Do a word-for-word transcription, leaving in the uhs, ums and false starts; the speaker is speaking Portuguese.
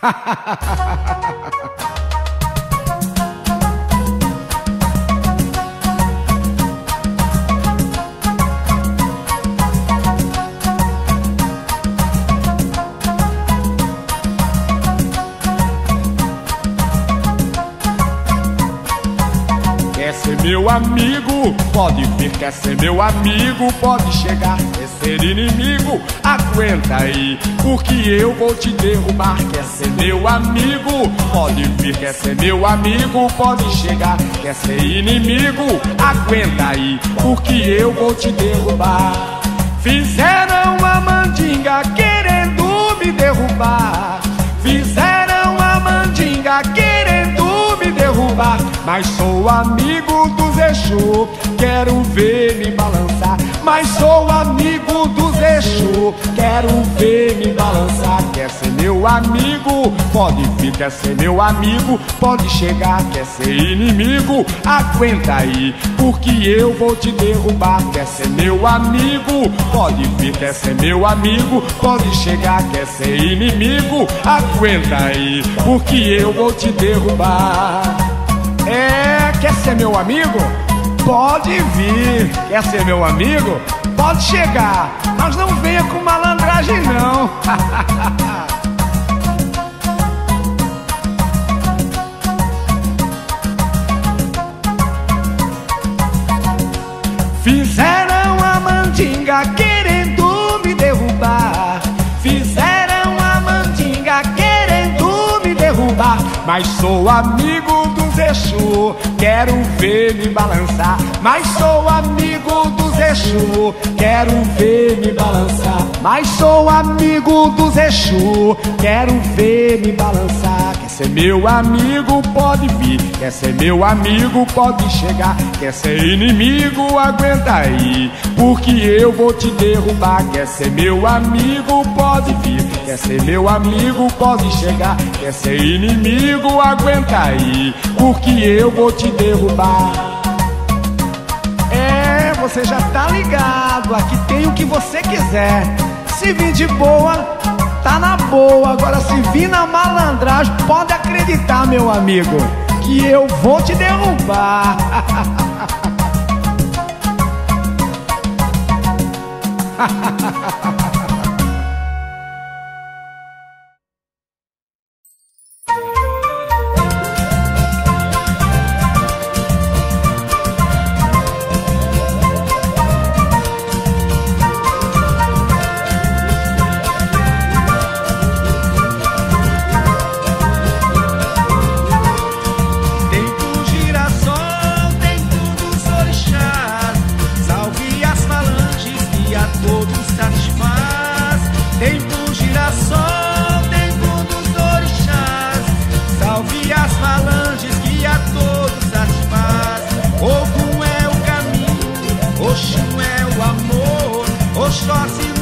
Quer ser meu amigo, pode vir. Quer ser meu amigo, pode chegar. Quer ser inimigo, aguenta aí, porque eu vou te derrubar. Quer ser meu amigo, pode vir. Quer ser meu amigo, pode chegar. Quer ser inimigo, aguenta aí, porque eu vou te derrubar. Fizeram a mandinga querendo me derrubar. Fizeram a mandinga querendo me derrubar. Mas sou amigo dos Exu, quero ver me balançar. Mas sou amigo dos Exu, quero ver me balançar. Quer ser meu amigo, pode vir. Quer ser meu amigo, pode chegar. Quer ser inimigo, aguenta aí, porque eu vou te derrubar. Quer ser meu amigo, pode vir. Quer ser meu amigo, pode chegar. Quer ser inimigo, aguenta aí, porque eu vou te derrubar. É, quer ser meu amigo? Pode vir. Quer ser meu amigo? Pode chegar. Mas não venha com malandragem não. Fizeram a mandinga querendo me derrubar. Fizeram a mandinga querendo me derrubar. Mas sou amigo dos Exu, quero ver me balançar. Mas sou amigo dos Exu, quero ver me balançar. Mas sou amigo dos Exu, quero ver me balançar. Quer ser meu amigo, pode vir. Quer ser meu amigo, pode chegar. Quer ser inimigo, aguenta aí, porque eu vou te derrubar. Quer ser meu amigo, pode vir. Quer ser meu amigo, pode chegar. Quer ser inimigo, aguenta aí, porque eu vou te derrubar. É, você já tá ligado, aqui tem o que você quiser. Se vir de boa, tá na boa. Agora se vir na malandragem, pode acreditar, meu amigo, que eu vou te derrubar. Oxum é o amor, Oxóssi